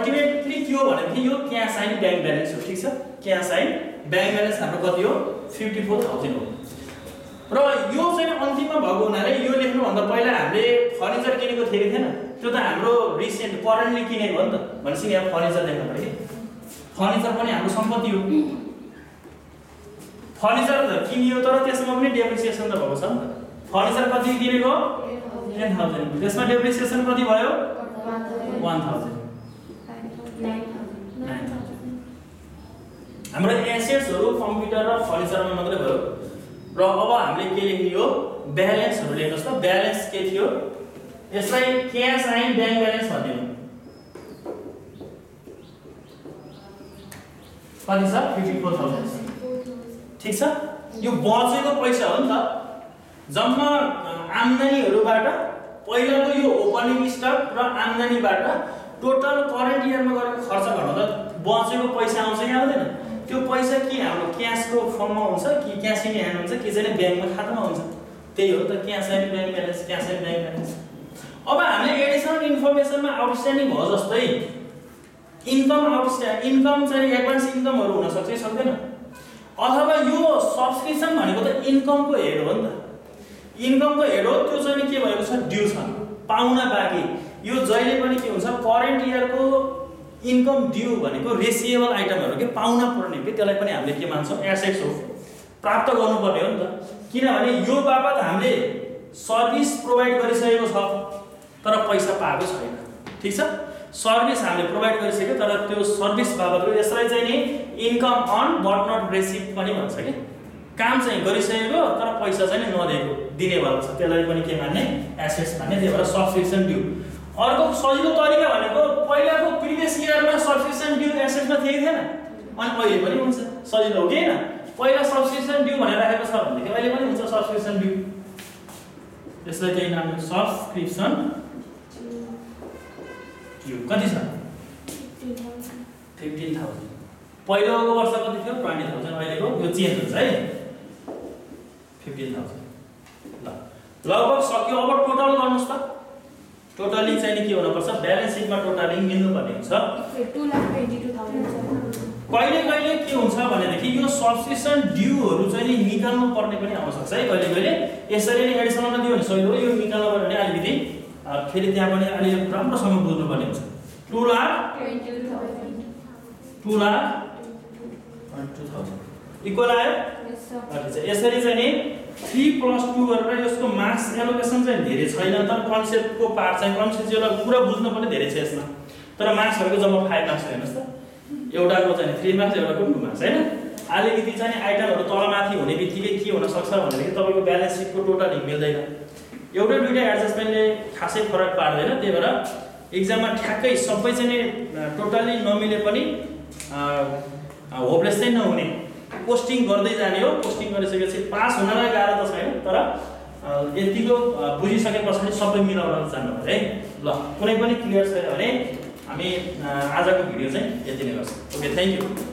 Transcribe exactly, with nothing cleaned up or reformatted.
Ultimately के हो भनेदेखि यो क्यास एन्ड ब्याङ्क ब्यालेन्स हो। ठीक छ, क्यास एन्ड ब्याङ्क ब्यालेन्स हाम्रो कति हो फिफ्टी फोर थाउजन्ड हो। र यो चाहिँ अन्तिममा भएको हुनाले यो लेख्नुभन्दा पहिला हामीले फर्निचर किनेको थियो कि थिएन, त्यो त हाम्रो रिसेन्ट करेन्टली किनेको हो नि त। भनेपछि यहाँ फर्निचर देख्नु पर्यो कि फर्निचर पनि हाम्रो सम्पत्ति हो। फर्निचर त किनियो तर त्यसमा पनि डेप्रिसिएसन त भएको छ नि त। फर्निचर कति किनेको टेन थाउजन्ड, त्यसमा डेप्रिसिएसन कति भयो वन थाउजन्ड। हाम्रो एसेट्सहरू कम्प्युटर र फर्निचरमा मात्रै भयो। र अब हामीले के लेख्ने हो ब्यालेन्सहरू लेख्नुहोस् त। ब्यालेन्स के थियो यसलाई क्यास एन्ड ब्याङ्क ब्यालेन्स भन्ने हो। कति छ फिफ्टी फोर थाउजन्ड। ठीक छ, यो बचेको पैसा हो नि त। जम्मा आम्दानीहरूबाट पहिलाको यो ओपनिङ स्टक र आम्दानीबाट टोटल करेन्ट इयरमा गरेको खर्च गर्दा बचेको पैसा आउँछ कि आउँदैन? त्यो पैसा के हाम्रो क्यासको फर्ममा हुन्छ कि क्यास इन ह्यान्ड हुन्छ कि चाहिँ ब्याङ्कमा खातामा हुन्छ? त्यही हो त cash and bank balance, cash and bank balance. अब हामीले एडिसनल इन्फर्मेसनमा आउटस्ट्यान्डिङ भयो जस्तै इन्कम आउटस्ट्यान्ड इन्कम चाहिँ एडभान्स इन्कमहरू हुन सक्छ कि सक्दैन? अथवा यो सब्सक्रिप्सन भनेको त इन्कमको हेड हो नि त। इन्कमको हेड हो, त्यो चाहिँ के भएको छ ड्यू छ, पाउन बाँकी। यो जहिले पनि के हुन्छ करेन्ट इयरको इन्कम ड्यू भनेको रेसिएबल आइटमहरू के पाउन पर्ने के त्यसलाई पनि हामीले के मान्छौँ एसेट्स हो, प्राप्त गर्नुपर्ने हो नि त। किनभने यो बापत हामीले सर्भिस प्रोभाइड गरिसकेको छ तर पैसा पाएको छैन। ठीक छ, सर्भिस हामीले प्रोभाइड गरिसक्यो तर त्यो सर्भिस बापत यसलाई चाहिँ नि इन्कम अन बट नट रिसिभ पनि भन्छ कि काम चाहिँ गरिसकेको तर पैसा चाहिँ नदिएको दिने भएको छ, त्यसलाई पनि के मान्ने एसेट्स मान्ने। त्यही भएर सब्सक्रिप्सन ड्यू। अर्को सजिलो तरिका भनेको पहिलाको प्रिभियस इयरमा सब्सक्रिप्सन ड्यू एसेट्समा थियो कि थिएन? अनि अहिले पनि हुन्छ, सजिलो हो कि हैन? पहिला सब्सक्रिप्सन ड्यू भनेर राखेको छ भनेदेखि अहिले पनि हुन्छ सब्सक्रिप्सन ड्यू। यसलाई चाहिँ नाम सब्सक्रिप्सन ड्यू। कति छ फिफ्टिन थाउजन्ड। पहिलोको वर्ष कति थियो ट्वेन्टी थाउजन्ड, अहिलेको यो चेन्ज हुन्छ है फिफ्टिन थाउजन्ड। ल लगभग सक्यो। अब टोटल गर्नुहोस् त। टोटलिङ चाहिँ नि के हुनुपर्छ ब्यालेन्स सिटमा टोटलिङ मिल्नुपर्ने हुन्छ। कहिले कहिले के हुन्छ भनेदेखि यो सब्सक्रिप्सन ड्यूहरू चाहिँ नि निकाल्नु पर्ने पनि आवश्यक है। कहिले कहिले यसरी नै एडिसनलमा दियो भने सही हो, यो निकाल्नु पर्यो भने अलिकति फेरि त्यहाँ पनि अलि राम्रोसँग बुझ्नुपर्ने हुन्छ। Two lakh two lakh two thousand equal आयो। यसरी चाहिँ नि थ्री प्लस टू गरेर यसको मार्क्स एलोकेसन चाहिँ धेरै छैन, तर कन्सेप्टको पार्ट चाहिँ कन्सेप्चुअल कुरा बुझ्नु पनि धेरै छ यसमा। तर मार्क्सहरूको जम्मा फाइभ मार्क्स हेर्नुहोस् त, एउटाको चाहिँ थ्री मार्क्स एउटाको टू मार्क्स होइन। अलिकति चाहिँ आइटमहरू तलमाथि हुने बित्तिकै के हुन सक्छ भनेदेखि तपाईँको ब्यालेन्स सिटको टोटलिङ मिल्दैन, एउटा दुईवटा एडजस्टमेन्टले खासै फरक पार्दैन। त्यही भएर इक्जाममा ठ्याक्कै सबै चाहिँ टोटल्ली नमिले पनि होपलेस चाहिँ नहुने, पोस्टिङ गर्दै जाने हो। पोस्टिङ गरिसकेपछि पास हुनलाई गाह्रो त छैन, तर यतिको बुझिसके पछाडि सबै मिलाउन जानु पर्यो है। ल कुनै पनि क्लियर छैन भने हामी आजको भिडियो चाहिँ यति नै गर्छौँ। Okay, thank you.